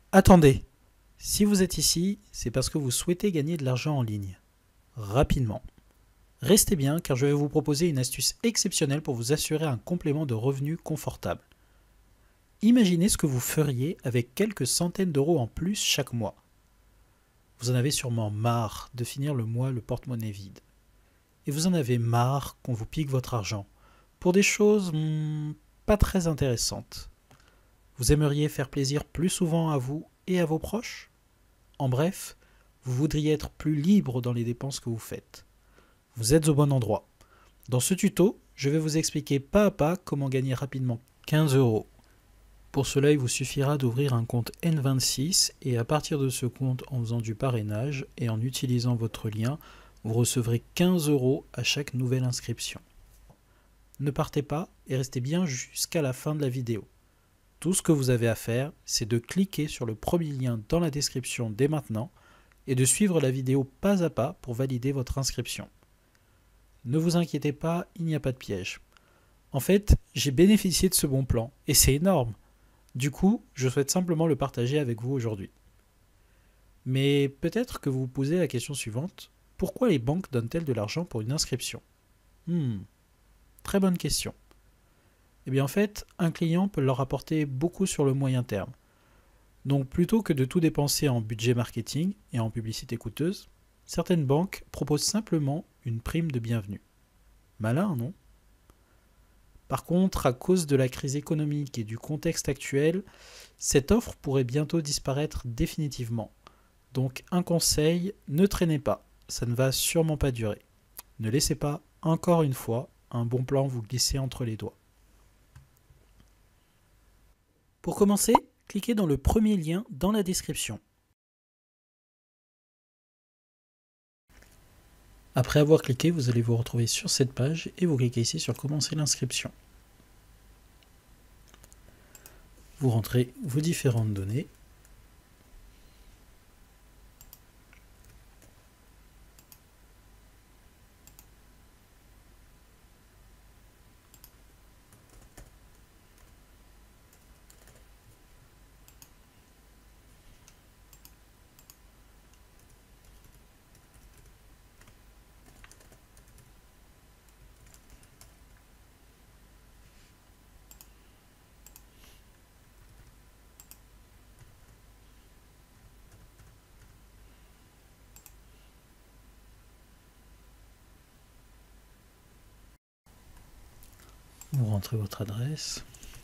Attendez, si vous êtes ici, c'est parce que vous souhaitez gagner de l'argent en ligne. Rapidement. Restez bien car je vais vous proposer une astuce exceptionnelle pour vous assurer un complément de revenus confortable. Imaginez ce que vous feriez avec quelques centaines d'euros en plus chaque mois. Vous en avez sûrement marre de finir le mois le porte-monnaie vide. Et vous en avez marre qu'on vous pique votre argent pour des choses pas très intéressantes. Vous aimeriez faire plaisir plus souvent à vous et à vos proches? En bref, vous voudriez être plus libre dans les dépenses que vous faites. Vous êtes au bon endroit. Dans ce tuto, je vais vous expliquer pas à pas comment gagner rapidement 15 euros. Pour cela, il vous suffira d'ouvrir un compte N26 et à partir de ce compte, en faisant du parrainage et en utilisant votre lien, vous recevrez 15 euros à chaque nouvelle inscription. Ne partez pas et restez bien jusqu'à la fin de la vidéo. Tout ce que vous avez à faire, c'est de cliquer sur le premier lien dans la description dès maintenant et de suivre la vidéo pas à pas pour valider votre inscription. Ne vous inquiétez pas, il n'y a pas de piège. En fait, j'ai bénéficié de ce bon plan et c'est énorme. Du coup, je souhaite simplement le partager avec vous aujourd'hui. Mais peut-être que vous vous posez la question suivante, pourquoi les banques donnent-elles de l'argent pour une inscription? Très bonne question. Eh bien en fait, un client peut leur apporter beaucoup sur le moyen terme. Donc plutôt que de tout dépenser en budget marketing et en publicité coûteuse, certaines banques proposent simplement une prime de bienvenue. Malin, non? Par contre, à cause de la crise économique et du contexte actuel, cette offre pourrait bientôt disparaître définitivement. Donc un conseil, ne traînez pas, ça ne va sûrement pas durer. Ne laissez pas, encore une fois, un bon plan vous glisser entre les doigts. Pour commencer, cliquez dans le premier lien dans la description. Après avoir cliqué, vous allez vous retrouver sur cette page et vous cliquez ici sur commencer l'inscription. Vous rentrez vos différentes données. Vous rentrez votre adresse.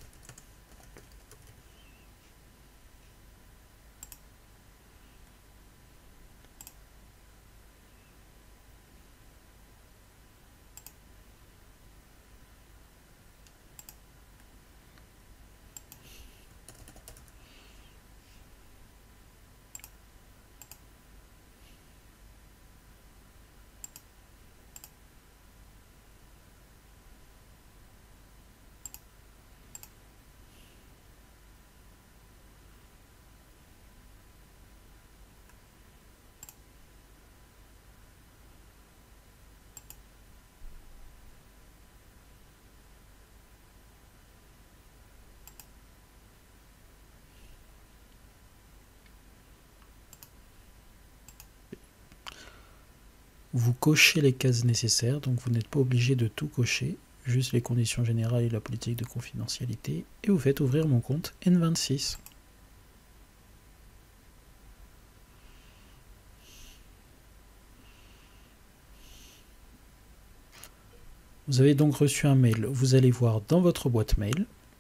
Vous cochez les cases nécessaires, donc vous n'êtes pas obligé de tout cocher, juste les conditions générales et la politique de confidentialité, et vous faites ouvrir mon compte N26. Vous avez donc reçu un mail, vous allez voir dans votre boîte mail.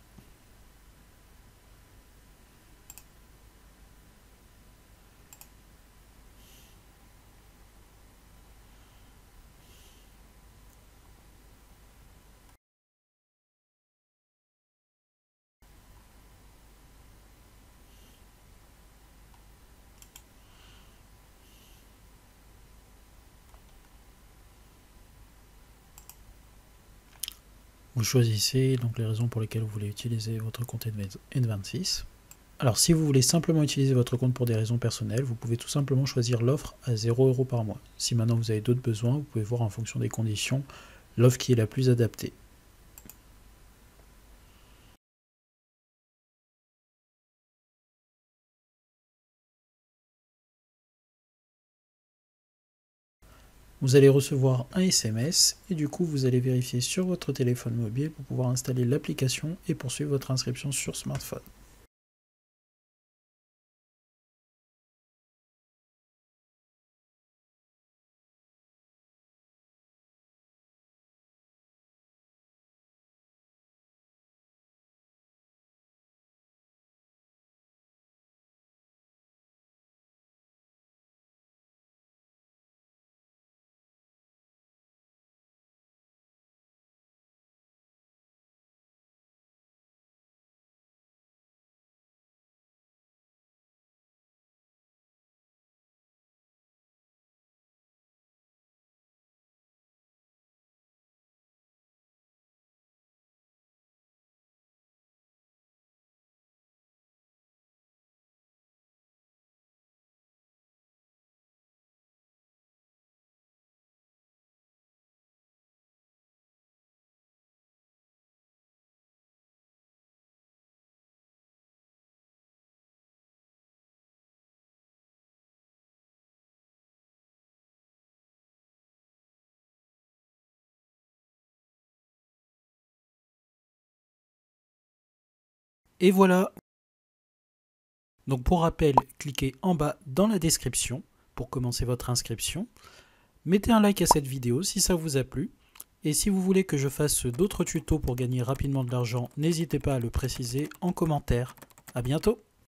Vous choisissez donc les raisons pour lesquelles vous voulez utiliser votre compte N26. Alors si vous voulez simplement utiliser votre compte pour des raisons personnelles, vous pouvez tout simplement choisir l'offre à 0 € par mois. Si maintenant vous avez d'autres besoins, vous pouvez voir en fonction des conditions l'offre qui est la plus adaptée. Vous allez recevoir un SMS et du coup vous allez vérifier sur votre téléphone mobile pour pouvoir installer l'application et poursuivre votre inscription sur smartphone. Et voilà. Donc pour rappel, cliquez en bas dans la description pour commencer votre inscription. Mettez un like à cette vidéo si ça vous a plu. Et si vous voulez que je fasse d'autres tutos pour gagner rapidement de l'argent, n'hésitez pas à le préciser en commentaire. À bientôt!